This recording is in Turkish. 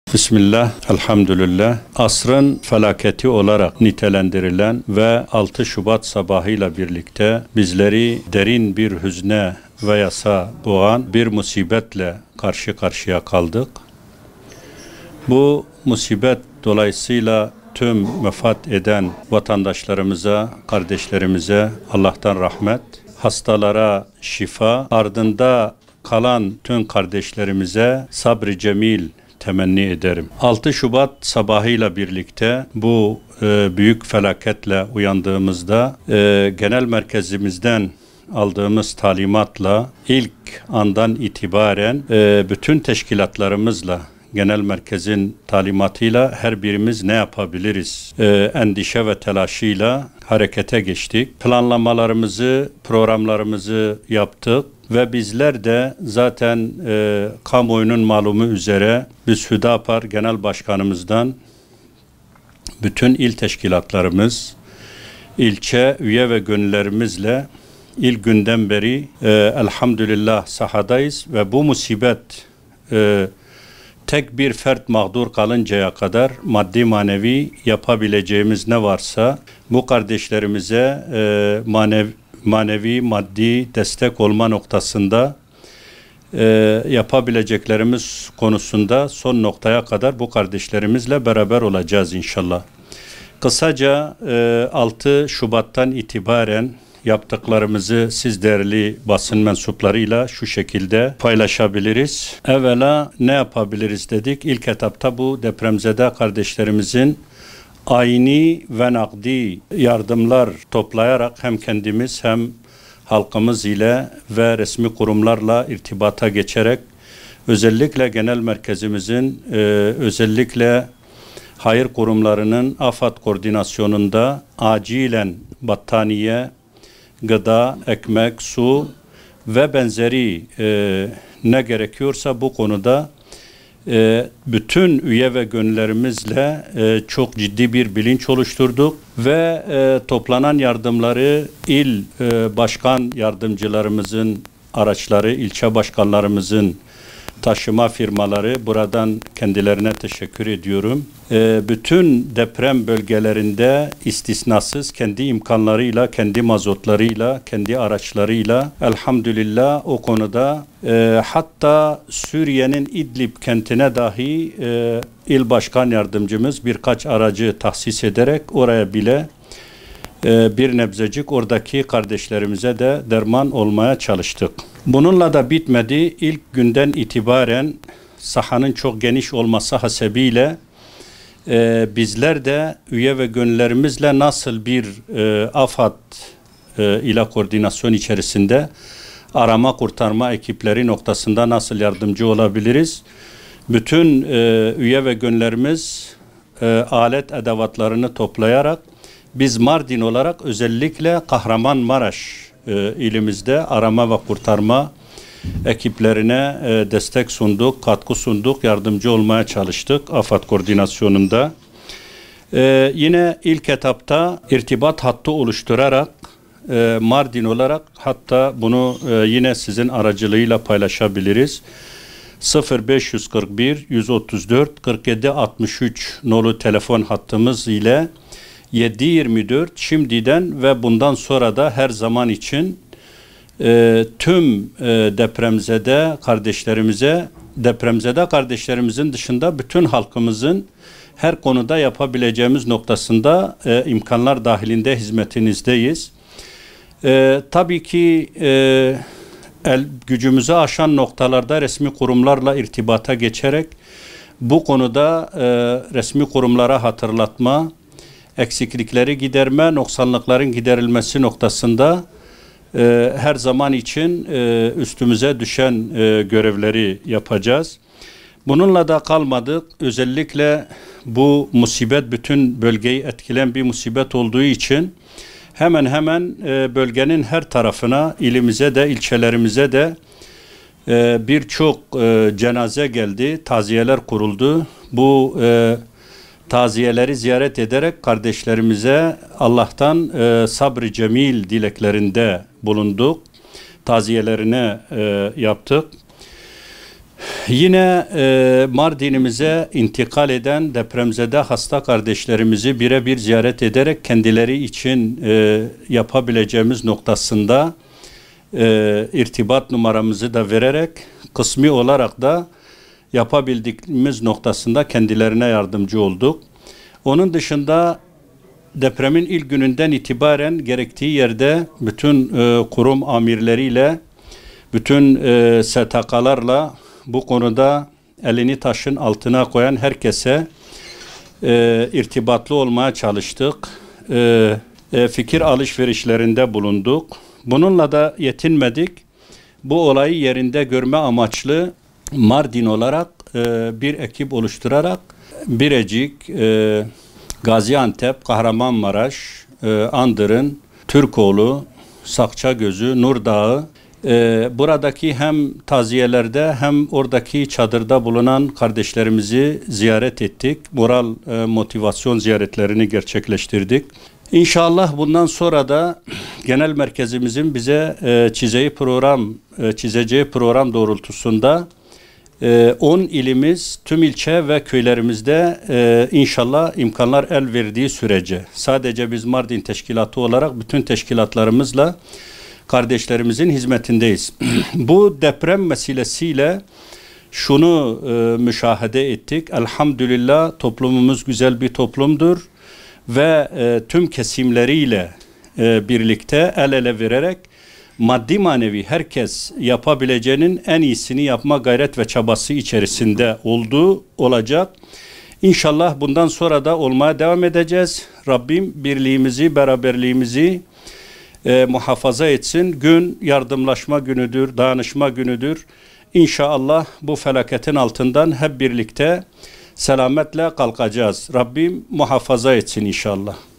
Bismillah, elhamdülillah. Asrın felaketi olarak nitelendirilen ve 6 Şubat sabahıyla birlikte bizleri derin bir hüzne ve yasa boğan bir musibetle karşı karşıya kaldık. Bu musibet dolayısıyla tüm vefat eden vatandaşlarımıza, kardeşlerimize Allah'tan rahmet, hastalara şifa, ardında kalan tüm kardeşlerimize sabr-ı cemil temenni ederim. 6 Şubat sabahıyla birlikte bu büyük felaketle uyandığımızda genel merkezimizden aldığımız talimatla ilk andan itibaren bütün teşkilatlarımızla genel merkezin talimatıyla her birimiz ne yapabiliriz endişe ve telaşıyla harekete geçtik. Planlamalarımızı, programlarımızı yaptık. Ve bizler de zaten kamuoyunun malumu üzere biz Hüdapar Genel Başkanımızdan bütün il teşkilatlarımız, ilçe üye ve gönüllerimizle ilk günden beri elhamdülillah sahadayız ve bu musibet tek bir fert mağdur kalıncaya kadar maddi manevi yapabileceğimiz ne varsa bu kardeşlerimize manevi, maddi destek olma noktasında yapabileceklerimiz konusunda son noktaya kadar bu kardeşlerimizle beraber olacağız inşallah. Kısaca 6 Şubat'tan itibaren yaptıklarımızı siz değerli basın mensuplarıyla şu şekilde paylaşabiliriz. Evvela ne yapabiliriz dedik. İlk etapta bu depremzede kardeşlerimizin ayni ve nakdi yardımlar toplayarak hem kendimiz hem halkımız ile ve resmi kurumlarla irtibata geçerek özellikle genel merkezimizin özellikle hayır kurumlarının AFAD koordinasyonunda acilen battaniye, gıda, ekmek, su ve benzeri ne gerekiyorsa bu konuda bütün üye ve gönüllerimizle çok ciddi bir bilinç oluşturduk ve toplanan yardımları il başkan yardımcılarımızın araçları, ilçe başkanlarımızın taşıma firmaları, buradan kendilerine teşekkür ediyorum. Bütün deprem bölgelerinde istisnasız kendi imkanlarıyla, kendi mazotlarıyla, kendi araçlarıyla elhamdülillah o konuda hatta Suriye'nin İdlib kentine dahi il başkan yardımcımız birkaç aracı tahsis ederek oraya bile bir nebzecik oradaki kardeşlerimize de derman olmaya çalıştık. Bununla da bitmedi. İlk günden itibaren sahanın çok geniş olması hasebiyle bizler de üye ve gönüllerimizle nasıl bir AFAD ile koordinasyon içerisinde arama kurtarma ekipleri noktasında nasıl yardımcı olabiliriz? Bütün üye ve gönüllerimiz alet edevatlarını toplayarak biz Mardin olarak özellikle Kahramanmaraş ilimizde arama ve kurtarma ekiplerine destek sunduk, katkı sunduk, yardımcı olmaya çalıştık AFAD koordinasyonunda. Yine ilk etapta irtibat hattı oluşturarak Mardin olarak hatta bunu yine sizin aracılığıyla paylaşabiliriz. 0541 134 47 63 nolu telefon hattımız ile 7/24 şimdiden ve bundan sonra da her zaman için tüm depremzede kardeşlerimizin dışında bütün halkımızın her konuda yapabileceğimiz noktasında imkanlar dahilinde hizmetinizdeyiz. Tabii ki gücümüzü aşan noktalarda resmi kurumlarla irtibata geçerek bu konuda resmi kurumlara hatırlatma, eksiklikleri giderme, noksanlıkların giderilmesi noktasında her zaman için üstümüze düşen görevleri yapacağız. Bununla da kalmadık. Özellikle bu musibet bütün bölgeyi etkileyen bir musibet olduğu için hemen bölgenin her tarafına, ilimize de, ilçelerimize de birçok cenaze geldi, taziyeler kuruldu. Bu taziyeleri ziyaret ederek kardeşlerimize Allah'tan sabr-ı cemil dileklerinde bulunduk. Taziyelerini yaptık. Yine Mardin'imize intikal eden depremzede hasta kardeşlerimizi birebir ziyaret ederek kendileri için yapabileceğimiz noktasında irtibat numaramızı da vererek kısmi olarak da yapabildiğimiz noktasında kendilerine yardımcı olduk. Onun dışında depremin ilk gününden itibaren gerektiği yerde bütün kurum amirleriyle, bütün STK'larla bu konuda elini taşın altına koyan herkese irtibatlı olmaya çalıştık. Fikir alışverişlerinde bulunduk. Bununla da yetinmedik. Bu olayı yerinde görme amaçlı Mardin olarak bir ekip oluşturarak Birecik, Gaziantep, Kahramanmaraş, Andırın, Türkoğlu, Sakçagözü, Nurdağı, buradaki hem taziyelerde hem oradaki çadırda bulunan kardeşlerimizi ziyaret ettik. Moral, motivasyon ziyaretlerini gerçekleştirdik. İnşallah bundan sonra da genel merkezimizin bize çizeceği program doğrultusunda 10 ilimiz, tüm ilçe ve köylerimizde inşallah imkanlar el verdiği sürece sadece biz Mardin Teşkilatı olarak bütün teşkilatlarımızla kardeşlerimizin hizmetindeyiz. Bu deprem meselesiyle şunu müşahede ettik. Elhamdülillah toplumumuz güzel bir toplumdur ve tüm kesimleriyle birlikte el ele vererek maddi manevi herkes yapabileceğinin en iyisini yapma gayret ve çabası içerisinde olacak. İnşallah bundan sonra da olmaya devam edeceğiz. Rabbim birliğimizi, beraberliğimizi muhafaza etsin. Gün yardımlaşma günüdür, dayanışma günüdür. İnşallah bu felaketin altından hep birlikte selametle kalkacağız. Rabbim muhafaza etsin inşallah.